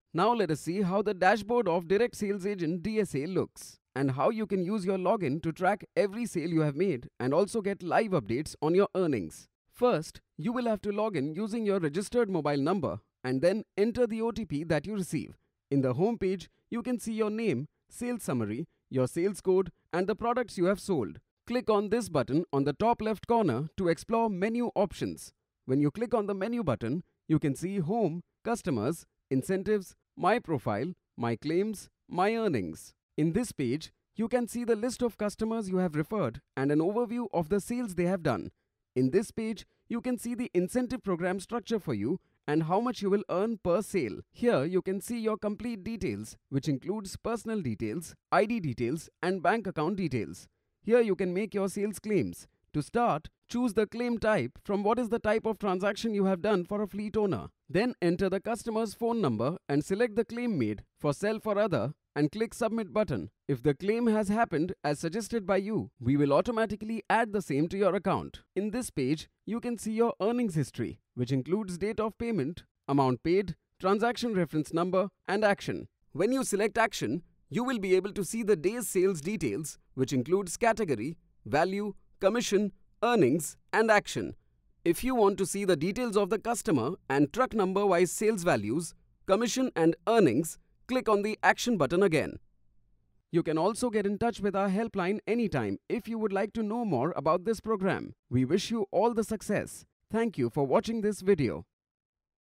Now let us see how the dashboard of Direct Sales Agent DSA looks and how you can use your login to track every sale you have made and also get live updates on your earnings. First, you will have to log in using your registered mobile number and then enter the OTP that you receive. In the home page, you can see your name, sales summary, your sales code, and the products you have sold. Click on this button on the top left corner to explore menu options. When you click on the menu button, you can see Home, Customers, Incentives, My Profile, My Claims, My Earnings. In this page, you can see the list of customers you have referred and an overview of the sales they have done. In this page, you can see the incentive program structure for you and how much you will earn per sale. Here you can see your complete details, which includes personal details, ID details, and bank account details. Here you can make your sales claims. To start, choose the claim type from what is the type of transaction you have done for a fleet owner. Then enter the customer's phone number and select the claim made for self or other and click Submit button. If the claim has happened as suggested by you, we will automatically add the same to your account. In this page, you can see your earnings history, which includes date of payment, amount paid, transaction reference number, and action. When you select action, you will be able to see the day's sales details, which includes category, value, commission, earnings, and action. If you want to see the details of the customer and truck number wise sales values, commission and earnings, click on the action button again. You can also get in touch with our helpline anytime if you would like to know more about this program. We wish you all the success. Thank you for watching this video.